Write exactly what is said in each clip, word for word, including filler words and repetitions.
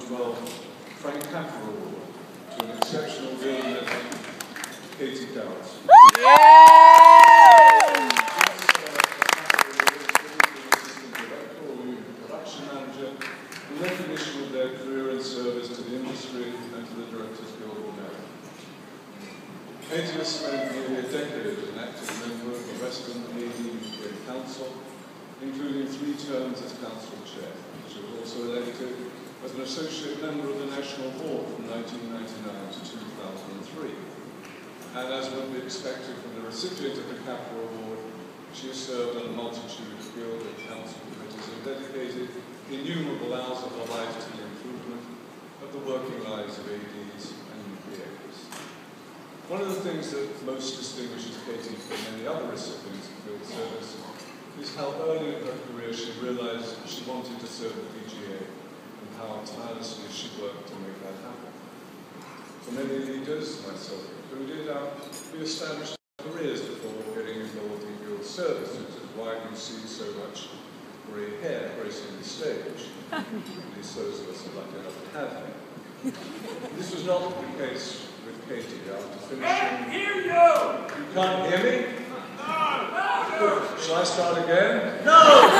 twelve Frank Capra Award to an exceptional girl legend, Katy Garretson. In recognition of their career and service to the industry and to the Directors Guild of America. Katy has spent nearly a decade as an active member of the Western A D Council, including three terms as Council Chair. She was also elected as an associate member of the National Board from nineteen ninety-nine to two thousand three. And as would be expected from the recipient of the Capra Award, she has served on a multitude of Guild and Council committees and dedicated innumerable hours of her life to the improvement of the working lives of A Ds and U P As. One of the things that most distinguishes Katy from many other recipients of Guild service is how early in her career she realized she wanted to serve the D G A and how tirelessly she worked to make that happen. For many leaders, myself included, uh, we established careers before getting involved in Guild service, which is why you see so much grey hair gracing the stage. At least those of us are lucky enough to have hair. This was not the case with Katy after finishing. I can't hear you! You can't hear me? No! No! Shall I start again? No!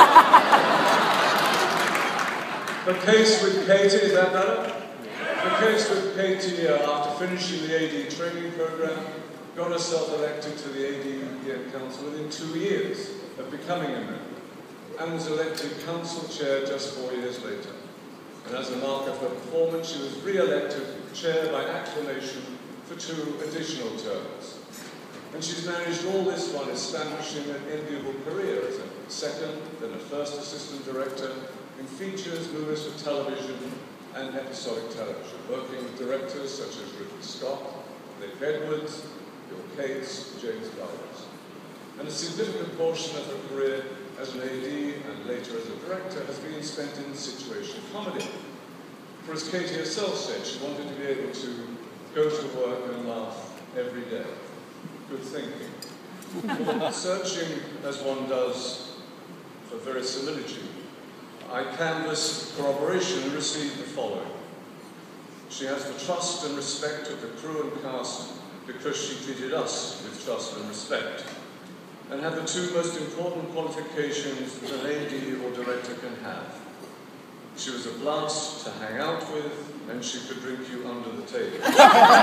The case with Katy, is that better? The case with Katy, uh, after finishing the A D training program, got herself elected to the A D U P M Council within two years of becoming a member, and was elected Council Chair just four years later. And as a mark of her performance, she was re-elected Chair by acclamation for two additional terms. And she's managed all this while establishing an enviable career as a second, then a first Assistant Director in features, movies for television, and episodic television, working with directors such as Ridley Scott, Nick Edwards, Bill Cates, James Garland. And a significant portion of her career as an A D and later as a director has been spent in situation comedy. For as Katy herself said, she wanted to be able to go to work and laugh every day. Good thinking. Well, searching as one does for verisimilitude, I canvassed corroboration and received the following. She has the trust and respect of the crew and cast because she treated us with trust and respect, and had the two most important qualifications that an A D or director can have. She was a blast to hang out with, and she could drink you under the table. I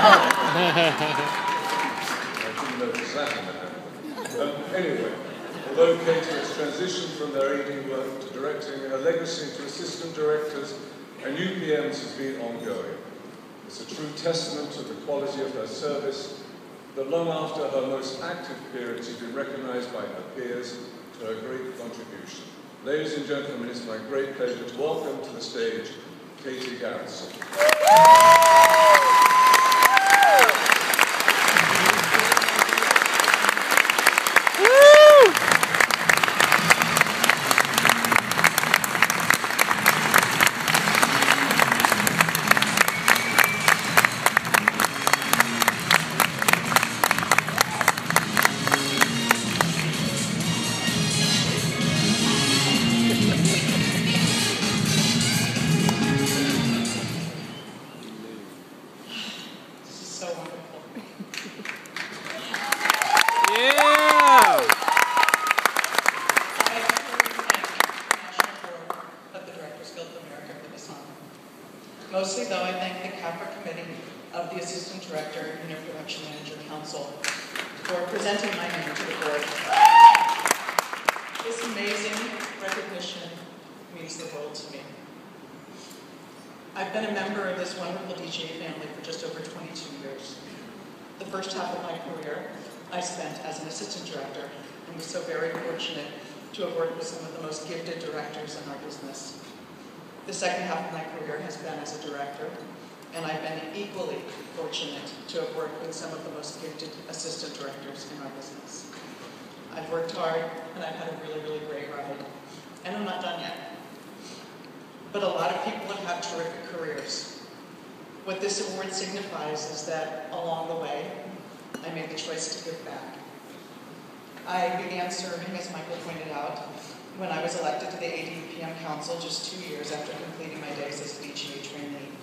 didn't notice that in the hand. Um, anyway, although Katy has transitioned from their A D work to directing, her legacy to assistant directors and U P Ms has been ongoing. It's a true testament to the quality of her service that long after her most active period, she's been recognized by her peers for her great contribution. Ladies and gentlemen, it's my great pleasure to welcome to the stage Katy Garretson. Mostly, though, I thank the Capra Committee of the Assistant Director and their Production Manager Council for presenting my name to the board. This amazing recognition means the world to me. I've been a member of this wonderful D G A family for just over twenty-two years. The first half of my career I spent as an Assistant Director and was so very fortunate to have worked with some of the most gifted directors in our business. The second half of my career has been as a director, and I've been equally fortunate to have worked with some of the most gifted assistant directors in our business. I've worked hard, and I've had a really, really great ride, and I'm not done yet. But a lot of people have had terrific careers. What this award signifies is that along the way, I made the choice to give back. I began serving, as Michael pointed out, when I was elected to the A D U P M Council just two years after completing my days as a D G A trainee.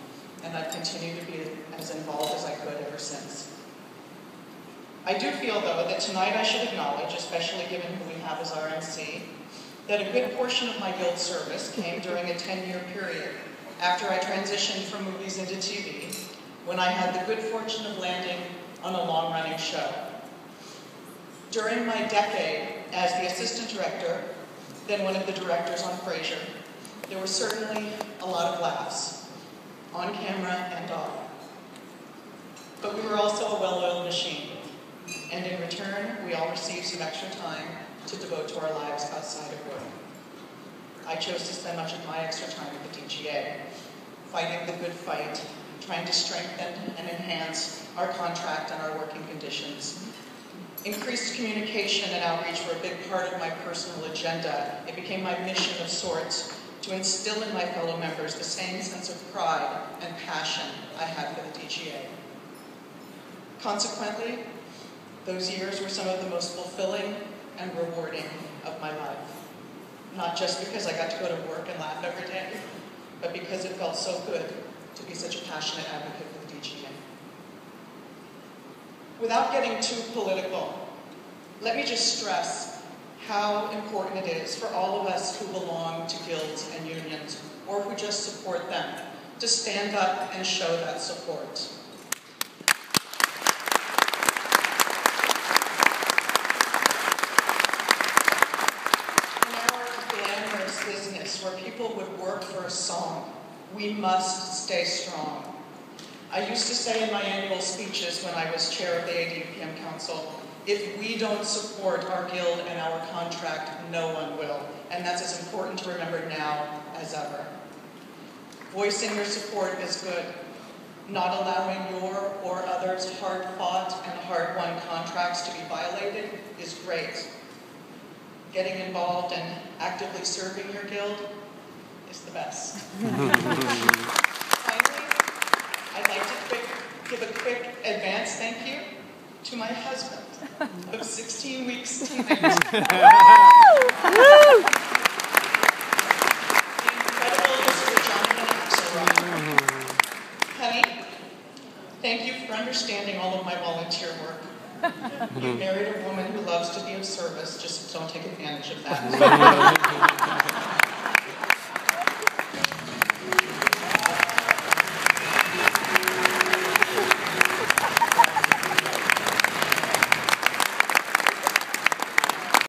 continue to be as involved as I could ever since. I do feel, though, that tonight I should acknowledge, especially given who we have as our M C, that a good portion of my guild service came during a ten-year period after I transitioned from movies into T V, when I had the good fortune of landing on a long-running show. During my decade as the assistant director, then one of the directors on Frasier, there were certainly a lot of laughs, on camera and off. But we were also a well-oiled machine, and in return, we all received some extra time to devote to our lives outside of work. I chose to spend much of my extra time at the D G A, fighting the good fight, trying to strengthen and enhance our contract and our working conditions. Increased communication and outreach were a big part of my personal agenda. It became my mission of sorts to instill in my fellow members the same sense of pride and passion I had for the D G A. Consequently, those years were some of the most fulfilling and rewarding of my life. Not just because I got to go to work and laugh every day, but because it felt so good to be such a passionate advocate for the D G A. Without getting too political, let me just stress how important it is for all of us who belong to guilds and unions, or who just support them, to stand up and show that support. In our glamorous business, where people would work for a song, we must stay strong. I used to say in my annual speeches when I was chair of the A D P M Council, if we don't support our guild and our contract, no one will. And that's as important to remember now as ever. Voicing your support is good. Not allowing your or others' hard-fought and hard-won contracts to be violated is great. Getting involved and actively serving your guild is the best. Finally, I'd like to quick, give a quick advance thank you to my husband of sixteen weeks teenage. The incredible Mister Jonathan Axelrod. Honey, thank you for understanding all of my volunteer work. You married a woman who loves to be of service, just don't take advantage of that.